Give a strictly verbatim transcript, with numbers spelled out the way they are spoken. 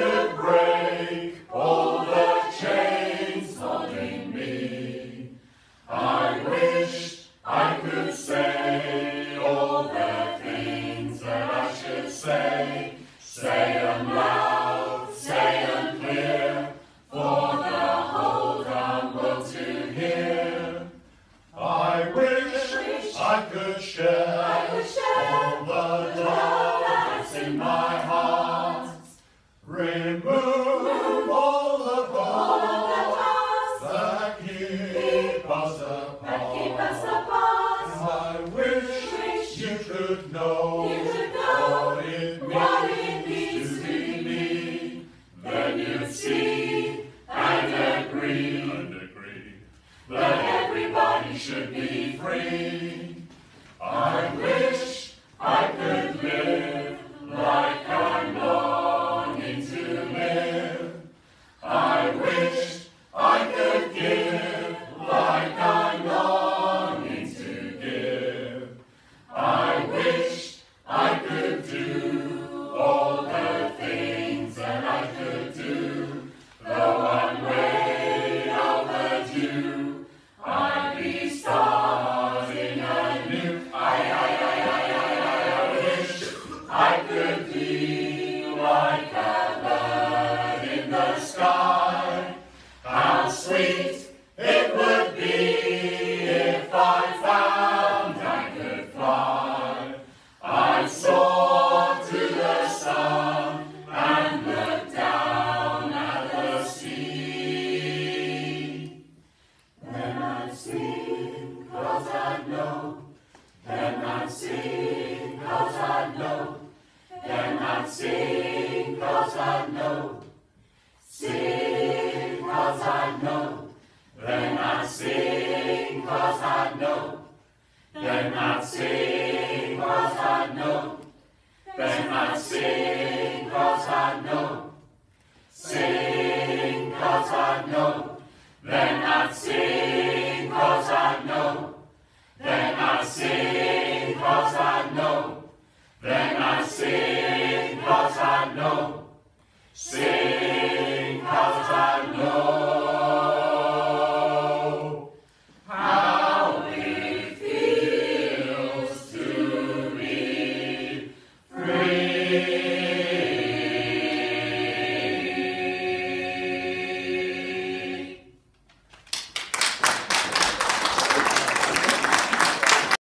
could break all the chains holding me. I wish I could say all the things that I should say. Say them loud, say them clear, for the whole darn world to hear. I wish I could share, I could share all the love that's in my heart. Remove all the bonds that keep us apart. That keep us apart. I wish, wish you could know, you could know what it means, what it means to be me. Then you'd see and agree, And agree that everybody should be free. I wish I could live like I'm longing to live. I wish I could give like I'm longing to give. I wish I could do all the things that I could do, though I'm way overdue. I'd be starting anew. I, I, I, I, I, I wish I could be like a bird in the sky. How sweet it would be if I found I could fly. I'd soar to the sun and look down at the sea. Then I'd sing, 'cause I'd know. Then I'd sing, 'cause I'd know. Then I'd sing, 'cause I'd know. Sing, 'cause I'd know. Then I'd sing, 'cause I'd know. Then I'd sing, 'cause I'd know. Then I'd sing, 'cause I'd know.